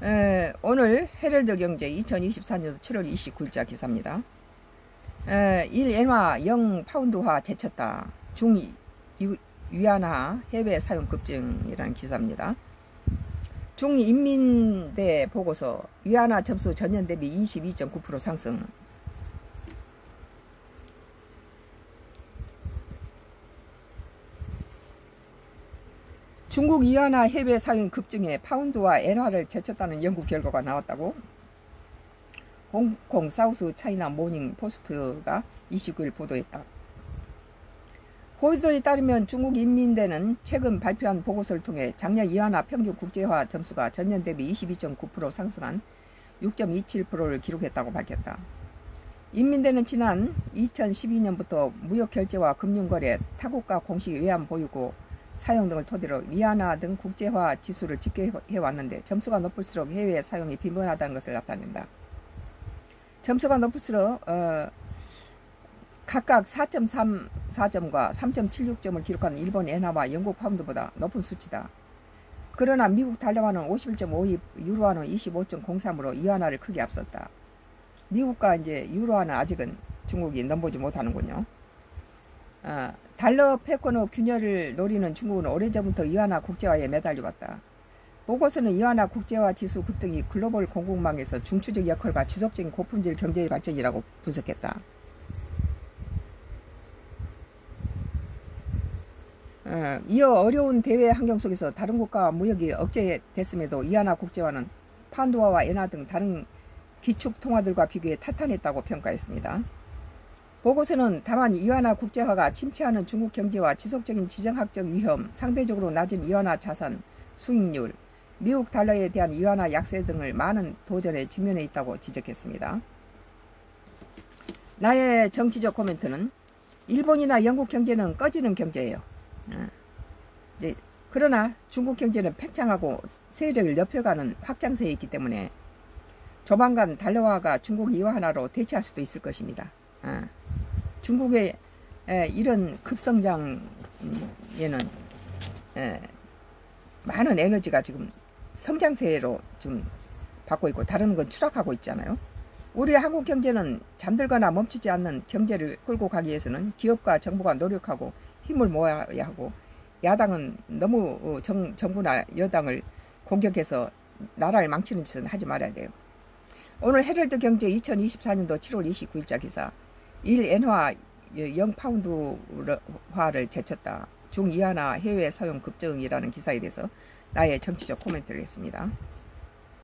오늘 헤럴드 경제 2024년 7월 29일자 기사입니다. 1엔화 0파운드화 제쳤다. 중위안화 해외 사용 급증이라는 기사입니다. 중인민대 보고서 위안화 접수 전년 대비 22.9% 상승. 중국 위안화 해외 사용 급증에 파운드와 엔화를 제쳤다는 연구 결과가 나왔다고 홍콩 사우스 차이나 모닝 포스트가 29일 보도했다. 보도에 따르면 중국 인민대는 최근 발표한 보고서를 통해 작년 위안화 평균 국제화 점수가 전년 대비 22.9% 상승한 6.27%를 기록했다고 밝혔다. 인민대는 지난 2012년부터 무역결제와 금융거래, 타국가 공식 외환 보유고 사용 등을 토대로 위안화 등 국제화 지수를 집계해왔는데 점수가 높을수록 해외 사용이 빈번하다는 것을 나타낸다. 점수가 높을수록 각각 4.34점과 3.76점을 기록한 일본 엔화와 영국 파운드보다 높은 수치다. 그러나 미국 달러화는 51.52, 유로화는 25.03으로 위안화를 크게 앞섰다. 미국과 이제 유로화는 아직은 중국이 넘보지 못하는군요. 달러 패권의 균열을 노리는 중국은 오래전부터 위안화 국제화에 매달려왔다. 보고서는 위안화 국제화 지수 급등이 글로벌 공급망에서 중추적 역할과 지속적인 고품질 경제의 발전이라고 분석했다. 이어 어려운 대외 환경 속에서 다른 국가와 무역이 억제됐음에도 위안화 국제화는 파운드화와 엔화 등 다른 기축 통화들과 비교해 탄탄했다고 평가했습니다. 보고서는 다만 위안화 국제화가 침체하는 중국 경제와 지속적인 지정학적 위험, 상대적으로 낮은 위안화 자산 수익률, 미국 달러에 대한 위안화 약세 등을 많은 도전에 직면해 있다고 지적했습니다. 나의 정치적 코멘트는 일본이나 영국 경제는 꺼지는 경제예요. 그러나 중국 경제는 팽창하고 세력을 넓혀가는 확장세에 있기 때문에 조만간 달러화가 중국 위안화로 대체할 수도 있을 것입니다. 중국의 이런 급성장에는 많은 에너지가 지금 성장세로 지금 받고 있고 다른 건 추락하고 있잖아요. 우리 한국 경제는 잠들거나 멈추지 않는 경제를 끌고 가기 위해서는 기업과 정부가 노력하고 힘을 모아야 하고, 야당은 너무 정부나 여당을 공격해서 나라를 망치는 짓은 하지 말아야 돼요. 오늘 헤럴드 경제 2024년도 7월 29일자 기사 1엔화 0파운드화를 제쳤다. 중위안화 해외 사용 급증이라는 기사에 대해서 나의 정치적 코멘트를 했습니다.